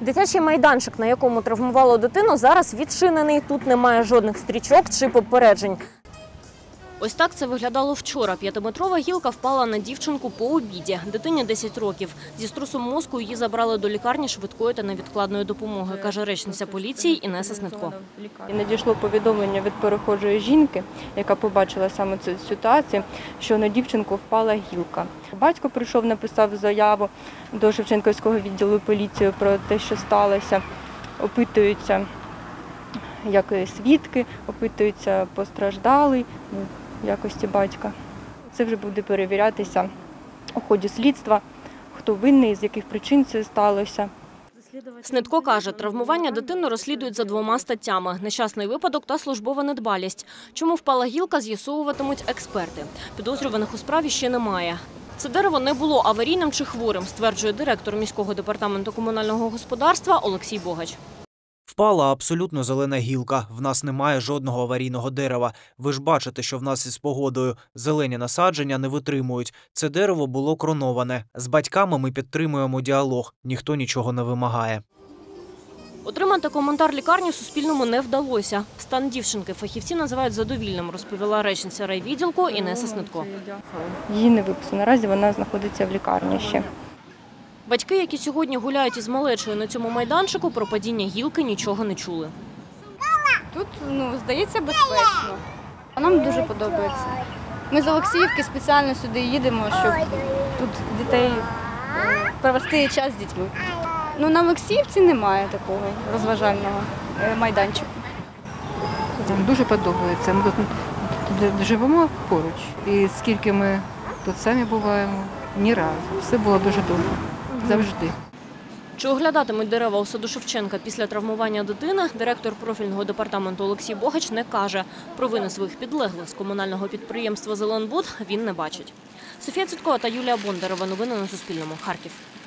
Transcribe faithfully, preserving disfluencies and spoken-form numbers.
Дитячий майданчик, на якому травмувало дитину, зараз відчинений. Тут немає жодних стрічок чи попереджень. Ось так це виглядало вчора. П'ятиметрова гілка впала на дівчинку по обіді. Дитині десять років. Зі струсом мозку її забрали до лікарні швидкої та невідкладної допомоги, каже речниця поліції Інеса Снитко. І надійшло повідомлення від перехожої жінки, яка побачила саме цю ситуацію, що на дівчинку впала гілка. Батько прийшов, написав заяву до Шевченківського відділу поліції про те, що сталося. Опитуються як свідки, опитуються постраждалий в якості батька. Це вже буде перевірятися у ході слідства, хто винний, з яких причин це сталося. Снитко каже, травмування дитини розслідують за двома статтями – нещасний випадок та службова недбалість. Чому впала гілка, з'ясовуватимуть експерти. Підозрюваних у справі ще немає. Це дерево не було аварійним чи хворим, стверджує директор міського департаменту комунального господарства Олексій Богач. Впала абсолютно зелена гілка. В нас немає жодного аварійного дерева. Ви ж бачите, що в нас із погодою зелені насадження не витримують. Це дерево було кроноване. З батьками ми підтримуємо діалог. Ніхто нічого не вимагає. Отримати коментар лікарні Суспільному не вдалося. Стан дівчинки фахівці називають задовільним, розповіла речниця райвідділку Інеса Снитко. Її не виписано. Наразі вона знаходиться в лікарні ще. Батьки, які сьогодні гуляють із малечою на цьому майданчику, про падіння гілки нічого не чули. Тут, ну, здається, безпечно. Нам дуже подобається. Ми з Олексіївки спеціально сюди їдемо, щоб тут дітей провести час з дітьми. Ну, на Олексіївці немає такого розважального майданчику. Дуже подобається. Ми тут живемо поруч. І скільки ми тут самі буваємо, ні разу. Все було дуже добре. Завжди. Чи оглядатимуть дерева у саду Шевченка після травмування дитини, директор профільного департаменту Олексій Богач не каже. Провини своїх підлеглих з комунального підприємства «Зеленбуд» він не бачить. Софія Цвіткова та Юлія Бондарева. Новини на Суспільному. Харків.